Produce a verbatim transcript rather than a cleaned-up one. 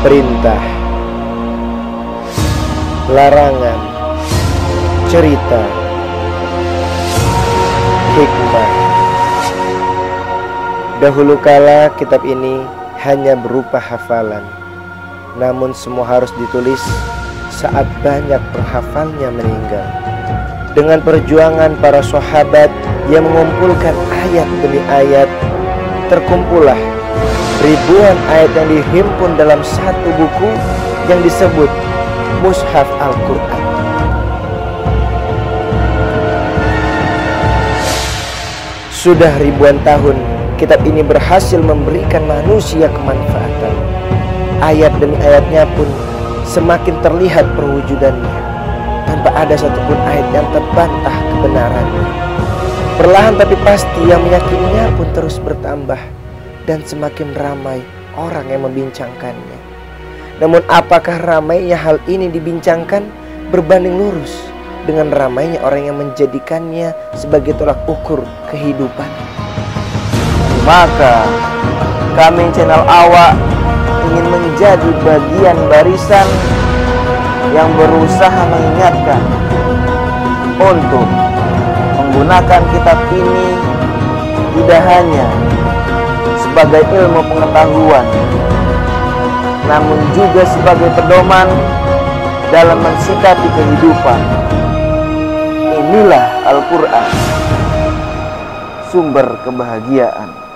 perintah, larangan, cerita, hikmah. Dahulu kala kitab ini hanya berupa hafalan, namun semua harus ditulis saat banyak penghafalnya meninggal. Dengan perjuangan para sahabat yang mengumpulkan ayat demi ayat, terkumpullah ribuan ayat yang dihimpun dalam satu buku yang disebut Mushaf Al-Quran. Sudah ribuan tahun kitab ini berhasil memberikan manusia kemanfaatan. Ayat demi ayatnya pun semakin terlihat perwujudannya, tanpa ada satupun ayat yang terbantah kebenarannya. Perlahan tapi pasti yang meyakininya pun terus bertambah, dan semakin ramai orang yang membincangkannya. Namun apakah ramainya hal ini dibincangkan berbanding lurus dengan ramainya orang yang menjadikannya sebagai tolak ukur kehidupan? Maka kami channel Awak ingin menjadi bagian barisan yang berusaha mengingatkan untuk menggunakan kitab ini tidak hanya sebagai ilmu pengetahuan, namun juga sebagai pedoman dalam mensikapi kehidupan. Inilah Al-Quran, sumber kebahagiaan.